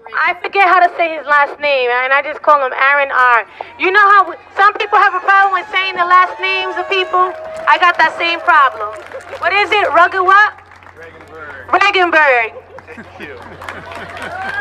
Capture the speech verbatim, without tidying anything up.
I forget how to say his last name, and I just call him Aaron R. You know how some people have a problem with saying the last names of people? I got that same problem. What is it? Rugged what? Regenberg. Regenberg. Thank you.